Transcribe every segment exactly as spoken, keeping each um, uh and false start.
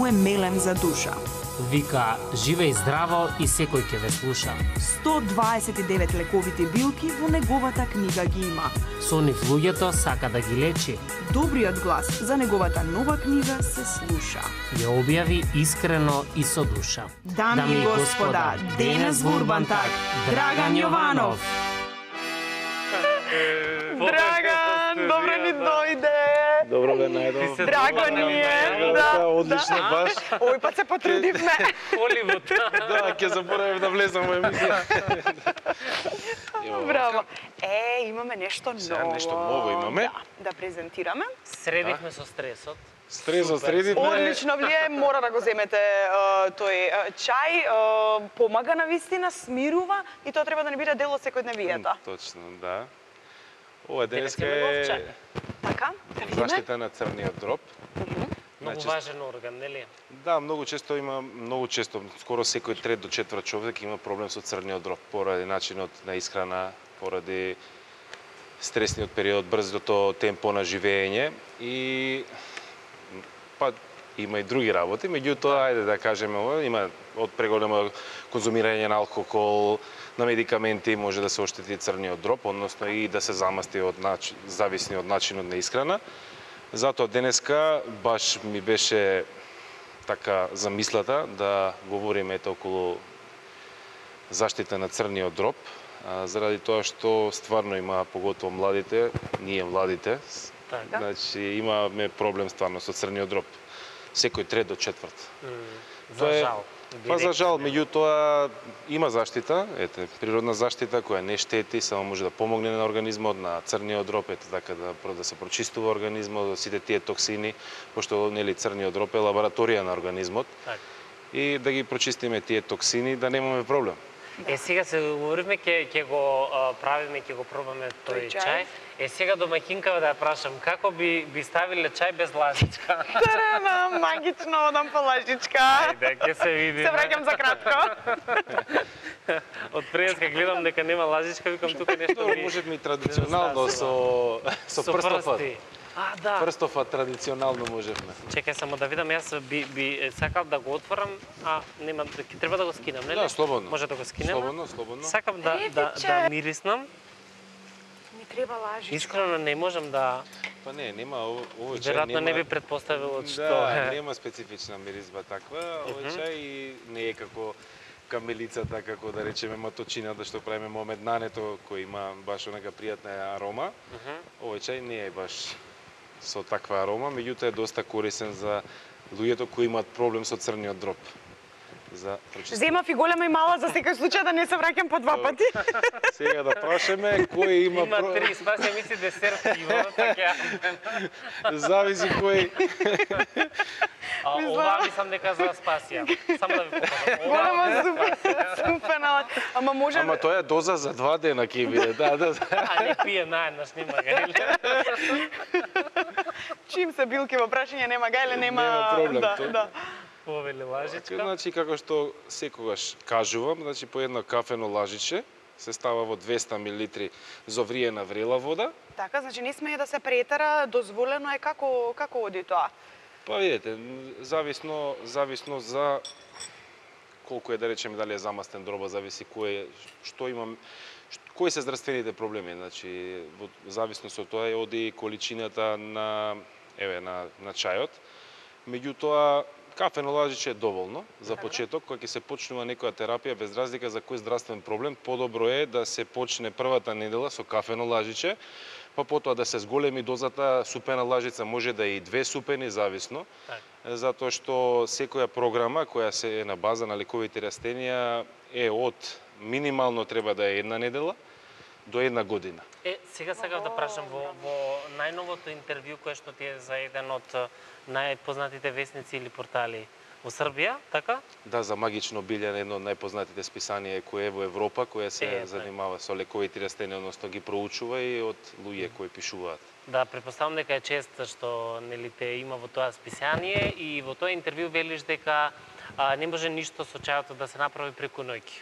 му е мелем за душа. Вика, живеј здраво и секој ќе ве слуша. сто дваесет и девет лековити билки во неговата книга ги има. Со нив луѓето сака да ги лечи. Добриот глас за неговата нова книга се слуша. Ја објави искрено и со душа. Дами и господа, денес во Урбантак, Драган Јованов. Драган, добро ни дојде. Добро бе најдов. Драго ни е. Да, одлично баш. Овој пат се потрудивме. Холивуд. Да, ќе заборавив да влезам во емисија. Браво. Е, имаме нешто ново. Сега нешто ново имаме. Да, да презентираме. Средихме со стресот. Стресот средивме. Одлично влие, мора да го земете uh, тој uh, чај, uh, помага на вистина, смирува и тоа треба да не биде дел од секојдневијата. Точно, да. Ова денеска Денеска е Така, да видиме. заштита на црниот дроб. Многу Значи, важен орган, нели? Да, многу често има, многу често, скоро секој трет до четврт човек има проблем со црниот дроб поради начинот на исхрана, поради стресниот период, брзото темпо на живење и па има и други работи, меѓутоа ајде да кажеме ова, има од преголемо конзумирање на алкохол, на медикаменти може да се оштети црниот дроб, односно и да се замасти од начин, зависни од начинот на исхрана. Затоа денеска баш ми беше така замислата да говориме ето околу заштита на црниот дроб, а, заради тоа што стварно има, поготово младите, ние младите, Така. значи имаме проблем стварно со црниот дроб. Секој трет до четврт. За Тоа е- жал. Па за жал, меѓутоа има заштита, ете, природна заштита која не штети, само може да помогне на организмот, на црниот дроб, ете така да да се прочистува организмот од сите тие токсини, пошто нели црниот дроб е лабораторија на организмот. Така. И да ги прочистиме тие токсини да немаме проблем. Е, сега се говориме, ќе ќе го а, правиме, ќе го пробаме тој Тој чај. чај. Е, сега домаќинкава да ја прашам, како би би ставиле чај без лажичка? Тарана, магично, одам по лажичка. Ајде, ќе се види. Се враќам за кратко. Од преска гледам дека нема лажичка, викам тука нешто Добро, ми... можеме и традиционално со со прстопот. прсти. А, да. Прстопот традиционално можевме. Чекај само да видам, јас би би сакал да го отворам, а нема, ќе треба да го скинам, нели? Да, слободно. Може да го скинем. Слободно, слободно. Сакам да да Ревиче. да мириснам. Ми треба лажичка. Искрено не можам да, Па не, нема ово- овој чај веројатно нема. не би предпоставил од што Да, е. нема специфична миризба таква. Овој чај и не е како камелицата, како да речеме маточината што правиме момеднането, кој има баш онака пријатна арома. Овој чај не е баш со таква арома, меѓутоа е доста корисен за луѓето кои имаат проблем со црниот дроб. За прочиствање. Земав и голема и мала за секој случај да не се враќам по два пати. Сега да прашаме кој има, Има про- три, спасја мисли десерт пиво, така. зависи кој. А ова мислам дека за спасија. Само да ви покажам. Голема Ова, супер, супер, ала- ама може... Ама тоа е доза за два дена ќе биде. Да, да. а не пие наеднаш, нема га, или? Чим се билки во прашање нема гајле, нема... Нема проблем, да, тоа. да. Повели лажичка. Значи, како што секогаш кажувам, значи по едно кафено лажиче се става во двеста милилитри зовриена врела вода. Така, значи не смее да се претера, дозволено е како како оди тоа. Па видите, зависно зависно за колку е да речеме дали е замастен дроба, зависи кој е, што имам, ш- кои се здравствените проблеми, значи во зависност од тоа е оди количината на еве на на чајот. Меѓутоа кафено лажиче е доволно за почеток, кога ќе се почнува некоја терапија без разлика за кој здравствен проблем, подобро е да се почне првата недела со кафено лажиче, па потоа да се зголеми дозата супена лажица, може да е и две супени, зависно. Така. Затоа што секоја програма која се е на база на лековите растенија е од минимално треба да е една недела до една година. Е, сега сакав да прашам во во најновото интервју кое што ти е за еден од а, најпознатите весници или портали во Србија, така? Да, за магично билје едно од најпознатите списанија кое е во Европа, која се Е, занимава со лековите растенија, односно ги проучува и од луѓе кои пишуваат. Да, претпоставам дека е чест што нели те има во тоа списание и во тоа интервју велиш дека а, не може ништо со чајот да се направи преку ноќ.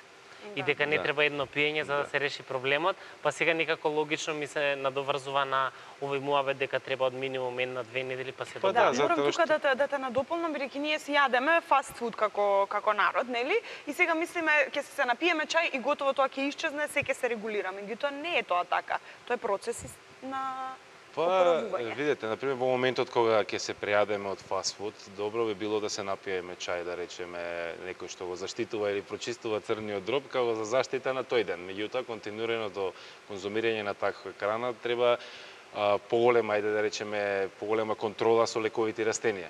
и дека не Да. треба едно пиење за да Да. се реши проблемот, па сега некако логично ми се надоврзува на овој муабет дека треба од минимум една-две недели па се Па добра. Да, да, морам затоа тука што- да те, да те надополнам, бидејќи ние си јадеме фаст фуд како како народ, нели? И сега мислиме ќе се напиеме чај и готово тоа ќе исчезне, се ќе се регулира. Меѓутоа не е тоа така. Тоа е процес из- на Па, опоравување. видете, например, во моментот кога ќе се прејадеме од фастфуд, добро би било да се напиеме чај, да речеме, некој што го заштитува или прочистува црниот дроб, како за заштита на тој ден. Меѓутоа, континуираното конзумирање на таква храна треба а, поголема, ајде да речеме, поголема контрола со лековити растенија.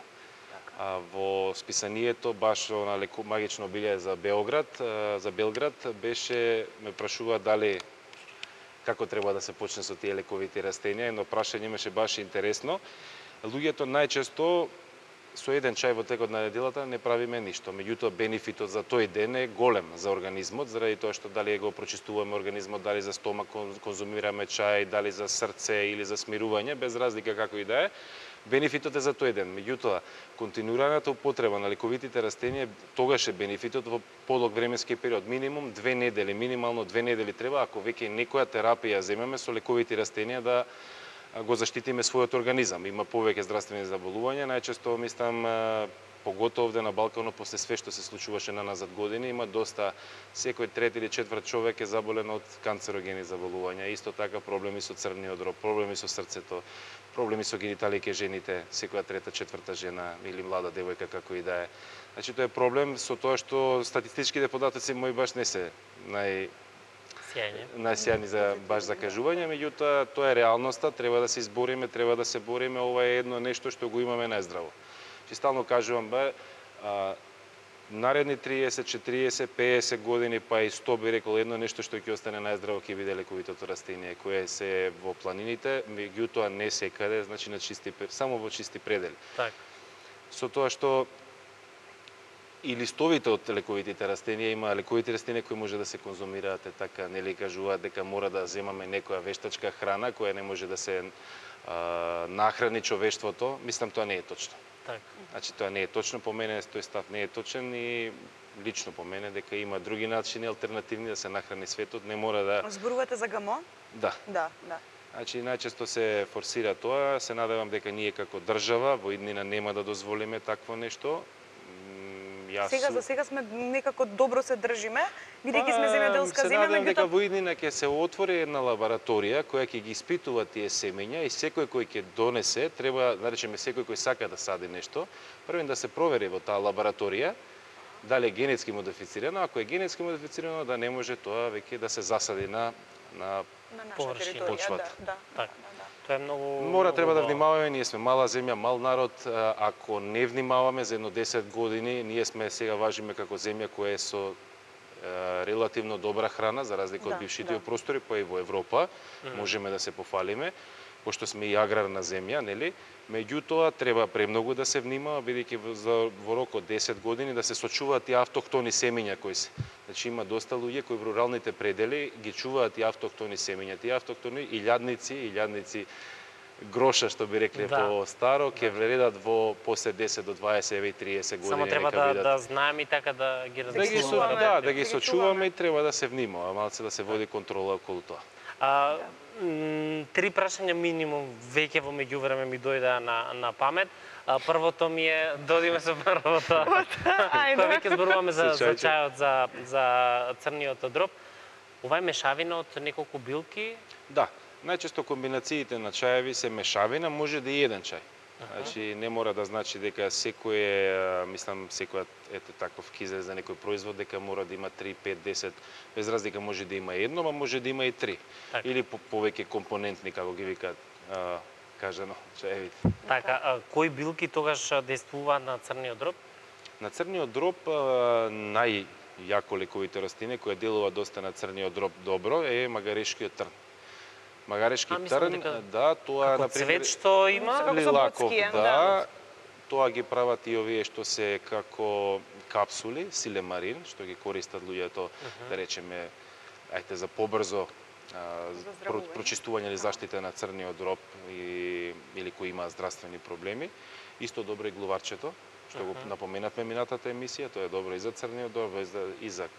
А, во списанието баш на леку, магично биле за Белград, а, за Белград беше ме прашува дали како треба да се почне со тие лековити растенија, едно прашање имаше баш интересно. Луѓето најчесто со еден чај во текот на неделата не правиме ништо, меѓутоа бенефитот за тој ден е голем за организмот, заради тоа што дали го прочистуваме организмот, дали за стомак конзумираме чај, дали за срце или за смирување, без разлика како и да е. Бенефитот е за тој ден. Меѓутоа, континуираната употреба на лековитите растенија тогаш е бенефитот во подолг временски период. Минимум две недели, минимално две недели треба, ако веќе некоја терапија земеме со лековити растенија да го заштитиме својот организам. Има повеќе здравствени заболувања, најчесто мислам поготово овде на Балканот после све што се случуваше на назад години, има доста, секој трети или четврт човек е заболен од канцерогени заболувања. Исто така проблеми со црниот дроб, проблеми со срцето, проблеми со гениталии кај жените, секоја трета, четврта жена или млада девојка како и да е. Значи тоа е проблем со тоа што статистичките податоци мои баш не се нај Сјајне. најсјајни за баш за кажување, меѓутоа тоа е реалноста, треба да се избориме, треба да се бориме, ова е едно нешто што го имаме најздраво. Че стално кажувам, бе, а, наредни триесет, четириесет, пеесет години, па и сто би рекол, едно нешто што ќе остане најздраво ќе биде лековитото растение, кое се во планините, меѓутоа не секаде, значи на чисти, само во чисти предели. Така. Со тоа што и листовите од лековитите растенија, има лековити растенија кои може да се конзумираат, е така, нели кажуваат дека мора да земаме некоја вештачка храна која не може да се а, нахрани човештвото. Мислам тоа не е точно. Така. Значи тоа не е точно, по мене тој став не е точен и лично по мене дека има други начини алтернативни да се нахрани светот, не мора да Зборувате за ГМО? да. Да, да. Значи најчесто се форсира тоа, се надевам дека ние како држава во иднина нема да дозволиме такво нешто. Јас Сега за сега сме некако добро се држиме, бидејќи сме земјоделска се земја, надевам дека меѓутоа во иднина ќе се отвори една лабораторија која ќе ги испитува тие семења и секој кој ќе донесе, треба да речеме секој кој сака да сади нешто, првен да се провери во таа лабораторија дали е генетски модифицирано, ако е генетски модифицирано да не може тоа веќе да се засади на на на наша површина. територија, Почвата. да, да, Така. да, да. Тоа е многу Мора треба да многу внимаваме, ние сме мала земја, мал народ, а, ако не внимаваме за едно десет години, ние сме сега важиме како земја која е со е, релативно добра храна, за разлика Да, од бившите да. простори, па и во Европа, можеме да се пофалиме, пошто сме и аграрна земја, нели? Меѓутоа, треба премногу да се внимава, бидејќи во- за во рок од десет години да се сочуваат тие автохтони семења кои се. Значи има доста луѓе кои во руралните предели ги чуваат тие автохтони семења. Тие автохтони илјадници, илјадници гроша, што би рекле Да. по старо, ќе вредат во после десет до дваесет, еве и триесет години. Само треба нека да бидат. да знаеме и така да ги Да ги размислуваме. со, чуваме, да, да да ги ги сочуваме чуваме. и треба да се внимава, малце да се води контрола околу тоа. А, м, три прашања минимум веќе во меѓувреме ми дојдеа на на памет. А, првото ми е, додиме со првото. Ајде. Кога веќе зборуваме за Со за чајче. чајот за за црниот дроб, ова е мешавина од неколку билки. Да, најчесто комбинациите на чаеви се мешавина, може да и еден чај. Значи не мора да значи дека секој е, мислам, секој ете таков кизер за некој производ дека мора да има три, пет, десет, без разлика може да има едно, ма може да има и три. Така. Или по, повеќе компонентни, како ги викаат, а, кажано, чаевите. Така, а, кои билки тогаш а, действуваат на црниот дроб? На црниот дроб а, најјако лековите растенија која делува доста на црниот дроб добро е магарешкиот трн. Магарешки А, мислам трн, дека да, тоа Како на пример цвет што има? Како или со лаков, боцки е, да, да. тоа ги прават и овие што се како капсули, силемарин, што ги користат луѓето, да речеме, ајте за побрзо а, За про, здравување. прочистување или заштита на црниот дроб и, или кои имаат здравствени проблеми. Исто добро и глуварчето, што го напоменавме минатата емисија, тоа е добро и за црниот дроб, и за, и за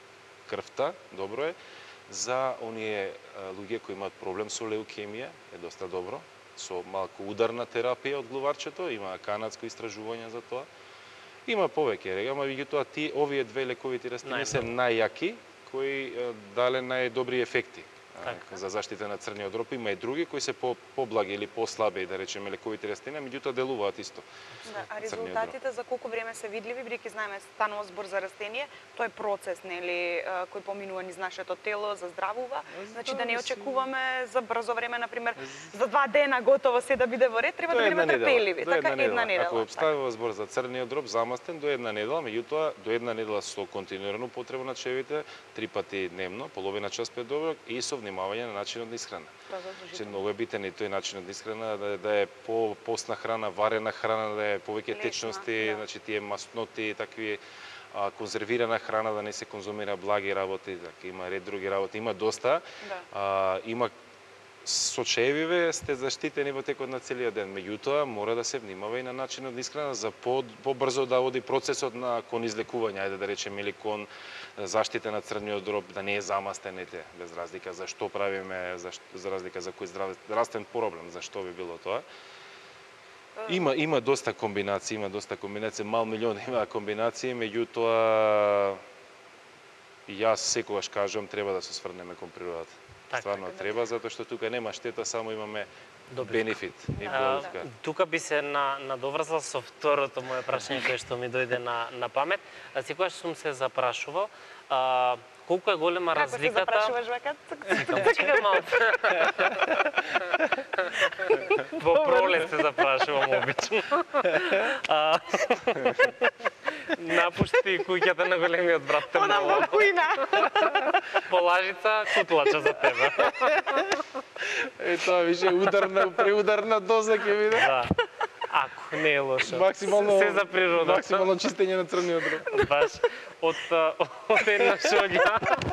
крвта, добро е. За оние луѓе кои имаат проблем со леукемија е доста добро. Со малку ударна терапија од глуварчето, има канадско истражување за тоа. Има повеќе рега, ама меѓутоа ти овие две лековити растенија се најјаки кои дале најдобри ефекти. Така. За заштита на црниот дроб. Има и други кои се по поблаги или послаби, да речеме, лековите растенија, меѓутоа делуваат исто. Да, а резултатите за колку време се видливи, бидејќи знаеме станува збор за растение, тоа е процес, нели, кој поминува низ нашето тело, заздравува. Значи да не очекуваме за брзо време, на пример, за два дена готово се да биде во ред, треба да бидеме трпеливи. Така една недела. Ако обставува збор за црниот дроб замастен до една недела, меѓутоа до една недела со континуирано употреба на чевите, три пати дневно, половина час пред обед и со внимавање на начинот на исхрана. Че многу е битен и тој начинот на исхрана да, да е по постна храна, варена храна, да е повеќе течности, да. Значи тие масноти, такви а, конзервирана храна да не се конзумира благи работи, така има ред други работи, има доста. Да. А, има со чевиве сте заштитени во текот на целиот ден. Меѓутоа, мора да се внимава и на начинот на исхрана за по, побрзо да оди процесот на кон излекување, ајде да речеме, или кон заштита на црниот дроб, да не е замастен, ете, без разлика за што правиме, за, за разлика за кој здравствен проблем, за што би било тоа. Има има доста комбинации, има доста комбинации, мал милион има комбинации, меѓутоа јас секогаш кажам треба да се сврнеме кон природата. Так, Стварно така, треба, затоа што тука нема штета, само имаме Добитка. бенефит и А, добитка. тука би се на, надоврзал со второто моје прашање кое што ми дојде на, на памет. А секогаш сум се запрашувал а, колку е голема Како разликата... се запрашуваш вака? Чекај малку. Во пролет се запрашувам обично. А, напушти куќата на големиот брат те Одам во кујна. Полажица, кутлача за тебе. Е, тоа више ударна, преударна доза ќе биде. Да. Ако не е лошо. Максимално, се за природа. максимално чистење на црниот дроб. Баш од, од една шоѓа.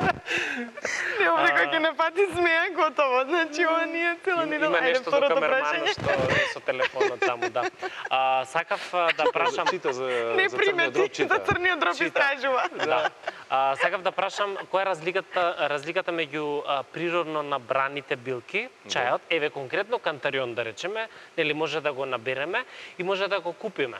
Не овде кој ќе не пати смеја, готово. Значи, ова ни е цела недела. Има Ајде, нешто до второто камерманот прашање. што со телефонот таму, да. А, сакав а, да прашам... Чита за, Не за црниот дроб, примети, за црниот дроб истражува. Да. А, сакав да прашам која е разликата разликата меѓу а, природно набраните билки, чајот, еве конкретно кантарион да речеме, нели може да го набереме и може да го купиме.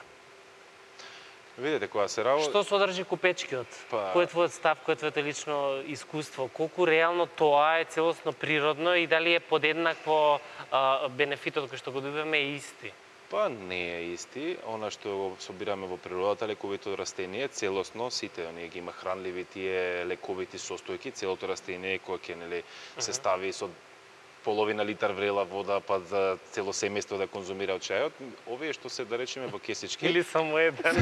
Видете која се работи. Што содржи купечкиот? Па- Кој е твојот став, кој е твоето лично искуство? Колку реално тоа е целосно природно и дали е подеднакво а, бенефитот кој што го добиваме е исти? Па не е исти. Она што го собираме во природата, лековито растение, целосно сите оние ги има хранливи тие лековити состојки, целото растение кое ќе нели се стави со половина литар врела вода, па за цело семејство да конзумира од чајот. Овие што се да речеме во кесички. Или само еден?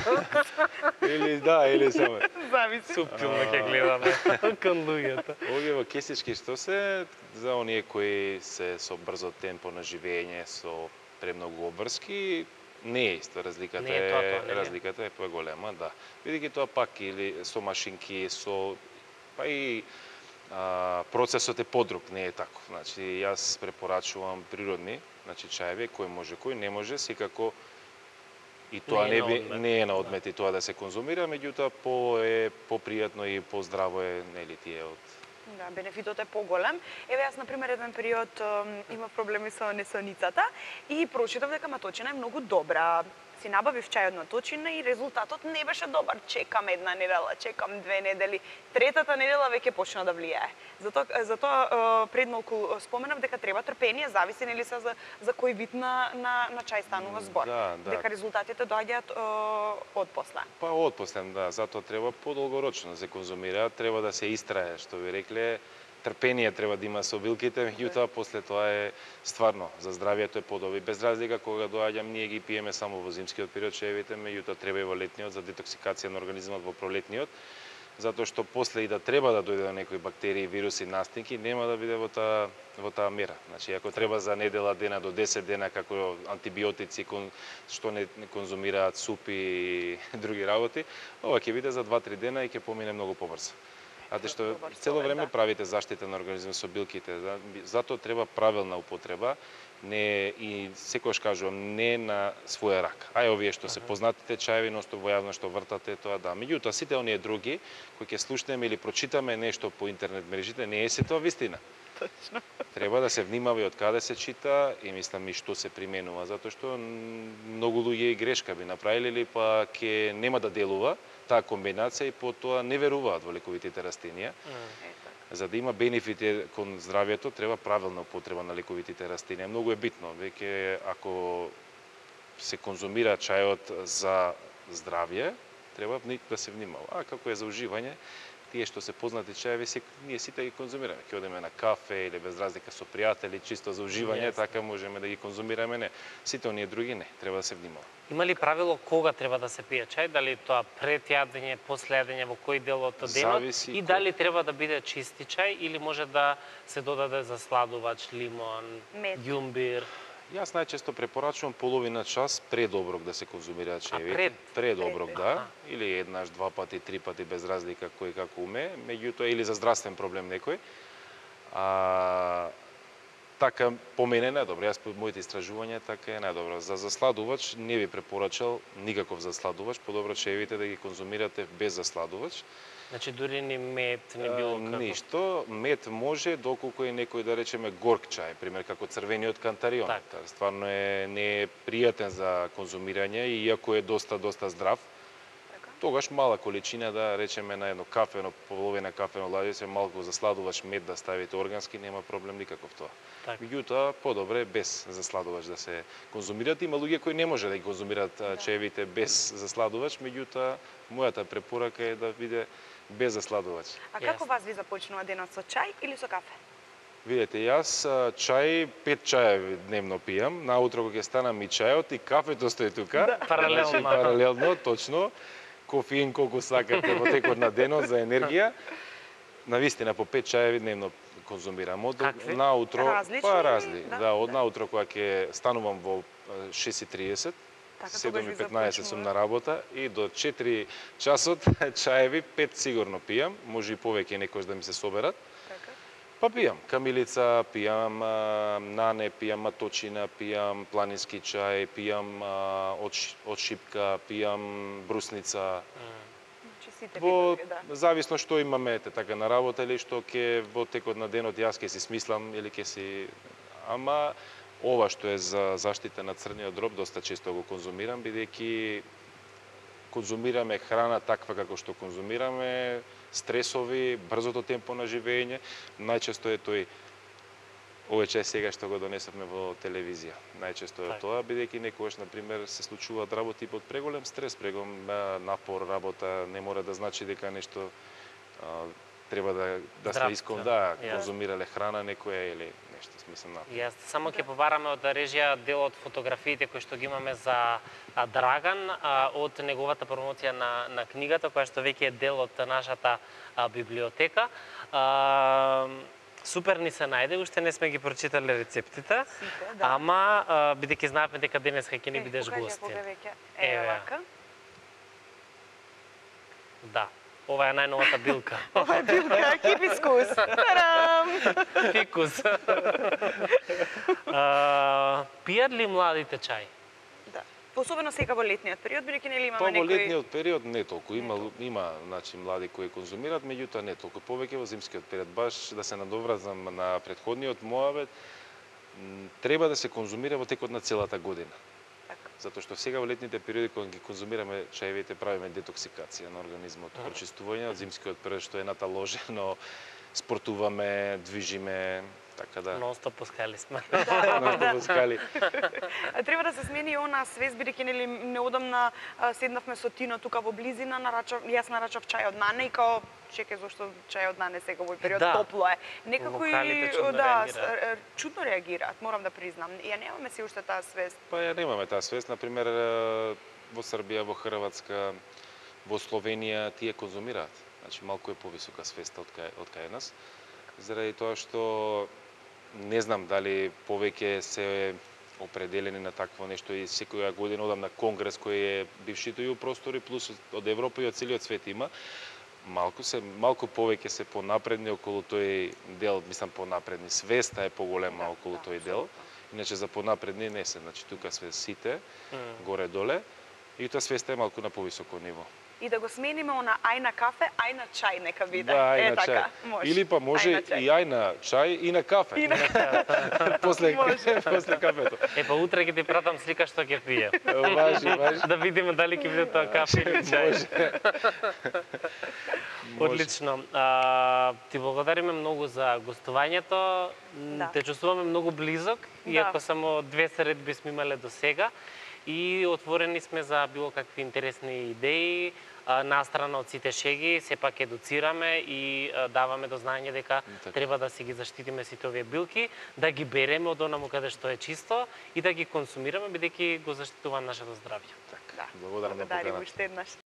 или да, или само. Зависи. Супилно ќе гледаме кон луѓето. Овие во кесички што се за оние кои се со брзо темпо на живење, со премногу обврски, не е иста. Разликата Не е тоа, тоа, не е. разликата е поголема, да. Бидејќи тоа пак или со машинки, со па и а, процесот е подруг, не е тако. Значи јас препорачувам природни, значи чаеви кој може, кој не може, секако и тоа Не е не, на би, одмет. не е на одмет и тоа да се конзумира, меѓутоа по е попријатно и поздраво е нели тие од Да, бенефитот е поголем. Еве јас на пример еден период имав проблеми со несоницата и прочитав дека маточина е многу добра. Си набавив чај од маточина и резултатот не беше добар. Чекам една недела, чекам две недели, третата недела веќе почна да влијае. Затоа затоа пред малку споменав дека треба трпение, зависи нели се за за кој вид на на, на чај станува збор. Да, да. Дека резултатите доаѓаат од после. Па отпослен, да, затоа треба подолгорочно да се конзумира, треба да се истрае, што ви рекле, трпение треба да има со билките, меѓутоа после тоа е стварно за здравието е подобро. Без разлика кога доаѓам, ние ги пиеме само во зимскиот период чаевите, меѓутоа треба и во летниот за детоксикација на организмот во пролетниот, затоа што после и да треба да дојде до некои бактерии, вируси, настинки, нема да биде во таа во таа мера. Значи ако треба за недела дена до десет дена како антибиотици кон, што не, не конзумираат супи и други работи, ова ќе биде за два-три дена и ќе помине многу побрзо. Зато што Добар цело совет, време да. правите заштита на организмот со билките, да? Затоа треба правилна употреба, не и секогаш кажувам не на своја рак. Ај овие што се познатите чаеви ностоп во јавно што вртате тоа да. Меѓутоа сите оние други кои ќе слушнеме или прочитаме нешто по интернет мрежите, не е се тоа вистина. Точно. Треба да се внимава и од каде се чита и мислам и што се применува, затоа што многу луѓе и грешка би направиле или па ќе нема да делува таа комбинација и потоа не веруваат во лековитите растенија. За да има бенефити кон здравјето, треба правилна употреба на лековитите растенија. Многу е битно, веќе ако се конзумира чајот за здравје, треба да се внимава. А како е за уживање, тие што се познати чаеви, се, ние сите ги конзумираме. Ќе одеме на кафе или без разлика со пријатели, чисто за уживање, Јесне. така можеме да ги конзумираме, не. Сите оние други не, треба да се внимава. Има ли правило кога треба да се пие чај? Дали тоа пред јадење, после јадење, во кој дел од денот? Зависи И кој- дали треба да биде чисти чај или може да се додаде засладувач, лимон, Мед. ѓумбир? Јас најчесто препорачувам половина час пред оброк да се конзумираат чаевите. пред? Пред оброк, Пред, да. аха. Или еднаш, два пати, три пати без разлика кој како уме, меѓутоа или за здравствен проблем некој. А така по мене најдобро. Јас по моите истражувања така е најдобро. За засладувач не би препорачал никаков засладувач, подобро чаевите да ги конзумирате без засладувач. Значи дури ни мед, ни било А, како. Ништо, мед може доколку е некој да речеме горк чај, пример како црвениот кантарион. Така. Стварно е не е пријатен за конзумирање и иако е доста доста здрав. Така. Тогаш мала количина да речеме на едно кафено, половина кафено ладице, малку засладувач мед да ставите органски, нема проблем никаков тоа. Така. Меѓутоа, подобре без засладувач да се конзумираат. Има луѓе кои не може да ги конзумираат да. чаевите без засладувач, меѓутоа, мојата препорака е да биде без засладувач. А како Јасно. вас ви започнува денот, со чај или со кафе? Видете, јас а, чај, пет чаеви дневно пијам, наутро кога ќе станам и чајот и кафето стои тука. Да. Паралелно. Значи, паралелно, точно. Кофеин колку сакате во текот на денот за енергија. Навистина по пет чаеви дневно конзумирам. Од Какви? наутро, Различни па или- разли. да, Да, од да. наутро кога ќе станувам во а, шест и триесет, Така, тогаш седум ви и петнаесет сум започнува. на работа и до четири часот чаеви, пет сигурно пијам, може и повеќе некојаш да ми се соберат. Така. Па пијам камилица, пијам а, нане, пијам маточина, пијам планински чај, пијам а, од, ш- од шипка, пијам брусница. Значи сите Во видови, да. зависно што имаме ете така на работа или што ќе во текот на денот јас ќе си смислам или ќе си ама ова што е за заштита на црниот дроб доста често го конзумирам бидејќи конзумираме храна таква како што конзумираме, стресови, брзото темпо на живење, најчесто е тој овој чај сега што го донесовме во телевизија. Најчесто е Така. тоа, бидејќи некогаш на пример се случуваат работи под преголем стрес, преголем а, напор, работа, не мора да значи дека нешто а, треба да да Здрав, сме искон да. да Јасно. конзумирале храна некоја или нешто смислам на. Јас само ќе побараме од режија дел од фотографиите кои што ги имаме за а, Драган а, од неговата промоција на, на книгата, која што веќе е дел од нашата а, библиотека. А, супер ни се најде, уште не сме ги прочитале рецептите, Сите, да. ама а, бидејќи знаевме дека денеска ќе ни Е, бидеш покажи, гостин. кога веќе Еве е ја. вака. Да. Ова е најновата билка. Ова е билка хибискус. Тарам! Фикус. А, пијат ли младите чај? Да. Особено сега во летниот период, бидејќи нели Па имаме во некои летниот период не толку, има Не има значи млади кои конзумираат, меѓутоа не толку, повеќе во зимскиот период. Баш да се надоврзам на претходниот моавет, м, треба да се конзумира во текот на целата година. така. Затоа што сега во летните периоди кога ги конзумираме чаевите правиме детоксикација на организмот, прочистување од зимскиот период што е наталожено, спортуваме, движиме, така да. Нон-стоп пускали сме. Нашто скали. А треба да се смени и она свест, бидејќи нели неодамна а, седнавме со Тино тука во близина, нарачав, јас нарачав чај од нане и као чекај зошто чај од нане сега во овој период Да. топло е. Некако Локалите и чудно да, реагираат. с- е, чудно реагираат, морам да признам. Ја немаме си уште таа свест. Па ја немаме таа свест, на пример е, во Србија, во Хрватска, во Словенија тие конзумираат. Значи малку е повисока свеста од кај од кај нас. Заради тоа што не знам дали повеќе се определени на такво нешто и секоја година одам на конгрес кој е бившите ју простори плюс од Европа и од целиот свет има. малку се малку повеќе се понапредни околу тој дел, мислам понапредни, свеста е поголема Да, околу да, тој дел. Иначе за понапредни не се, значи тука све сите Mm. горе-доле и тоа свеста е малку на повисоко ниво. И да го смениме она ај на кафе, ај на чај нека биде. Да, ај е на така, чај. може. Или па може Ај на чај. и ај на чај и на кафе. И на- после Може. после кафето. Е, па утре ќе ти пратам слика што ќе пие. Важи, важи. Да видиме дали ќе биде тоа кафе или чај. Може. Одлично. А, ти благодариме многу за гостувањето. Да. Те чувствуваме многу близок, Да. иако само две средби сме имале до сега. И отворени сме за било какви интересни идеи. А, настрана од сите шеги, сепак едуцираме и а, даваме до знаење дека Така. треба да си ги заштитиме сите овие билки, да ги береме од онаму каде што е чисто и да ги консумираме бидејќи го заштитува нашето здравје. Така. Да. Благодарам на Благодарим поканата. уште еднаш.